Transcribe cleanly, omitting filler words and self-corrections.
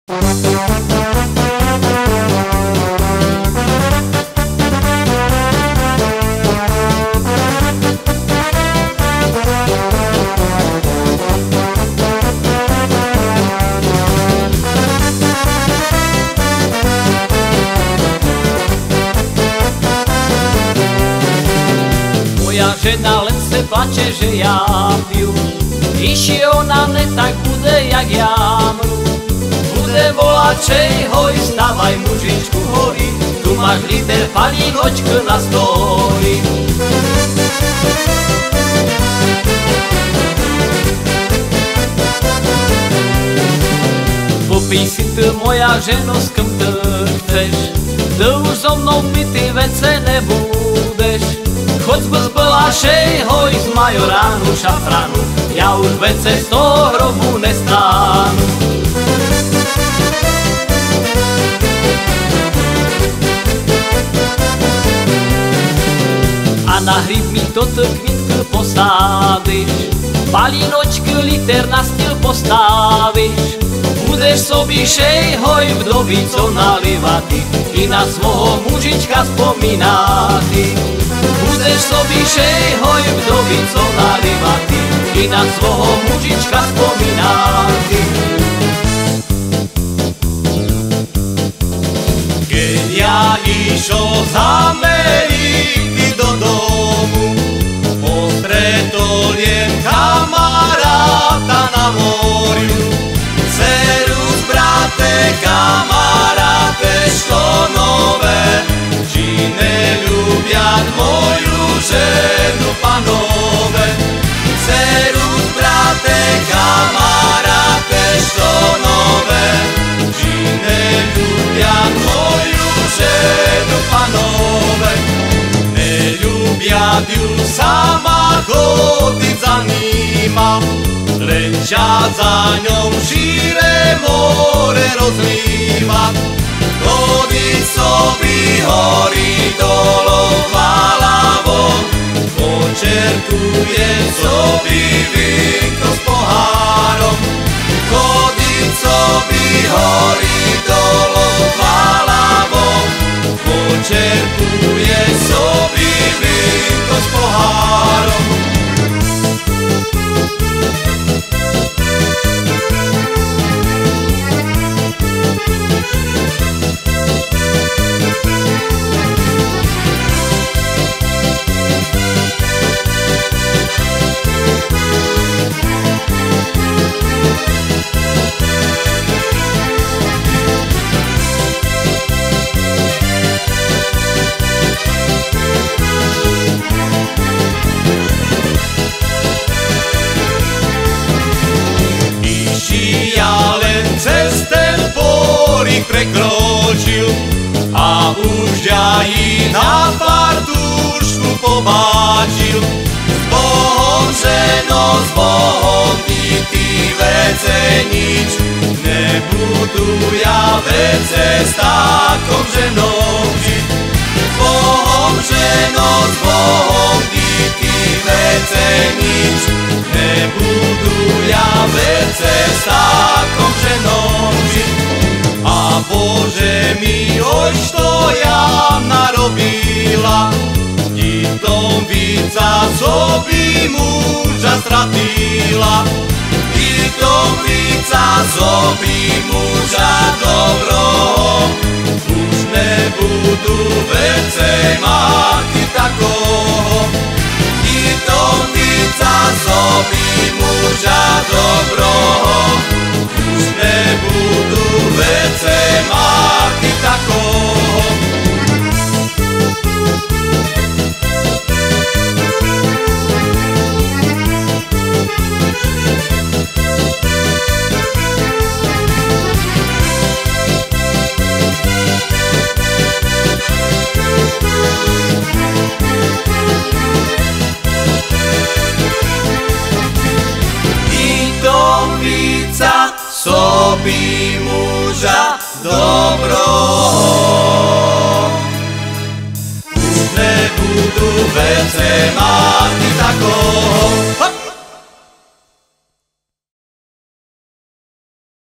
Moja žena len se plače, že ja piju, iši ona ne tak bude, jak ja mru. Bude volať, čej, hoj, stavaj mužičku hori, tu máš liter palínočku na stoli. Popij si ty, moja ženo, s kým ty chceš, ty už so mnou pity vece nebudeš. Choď z Blášej, hoj, z Majoránu, šafránu, ja už vece z toho hrobu nestánu. A na hryb mi toto kvitku posádiš, palínočky liter na styl postavíš. Budeš sobišej, hoj, vdovico nalivatý, i na svojho mužička spomínatý. Budeš sobišej, hoj, vdovico nalivatý, i na svojho mužička spomínatý. Keď ja išol z Ameriky do domu, postretol jen kamaráta na moriu. Serus, brate, kamaráte, što nové, či neľubiať moju ženu panové. Serus, brate, kamaráte, što nové, či neľubiať moju ženu panové. Neľubiať ju sama chodiť za nima, len ťa za ňou šíre more rozlíva. Chodiť sobi horí dolov hlavou, počerkuje sobi vínko s pohárom. Chodiť sobi horí dolov hlavou, počerkuje sobi vínko s pohárom. Ja len cez ten porík prekročil a už ja ji na fartušku pobáčil. S Bohom, ženo, s Bohom, ty vece nič, nebudú ja vece s takou ženou žiť. S Bohom, ženo, s Bohom, ty vece nič, nebudú ja vece s takou ženou žiť. A Bože mi, oj, što ja narobila, ti tom víca, co by muža stratila. Ti tom víca, co by muža dobroho, už nebudú vece mať takoho. Ti tom víca, co by muža dobroho, už nebudú vece mať takoho. Sobi muža dobroho, už nebudú vece mať takoho.